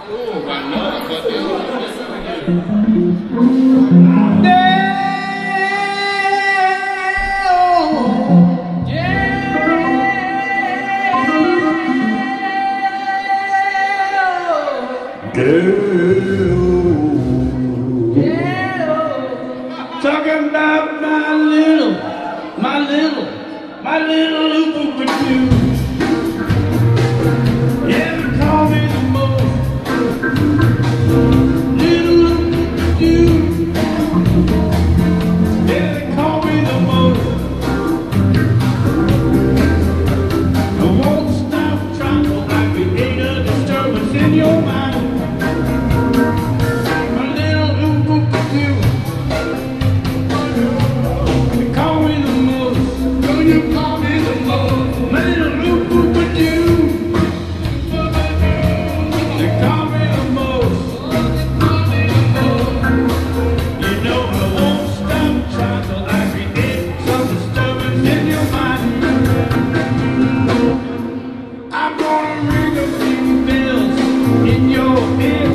Oh, I love talking about my little Loopoo-Doo. Yeah, they call me the most little Loopoo-Doo. Yeah, they call me the most. I won't stop trying to create a disturbance in your mind. My little Loopoo-Doo. They call me the most. Do you call me the most? My little Loopoo-Doo. They call me the most. You know I won't stop trying till I create some disturbance in your mind. I'm gonna ring a few bells in your head.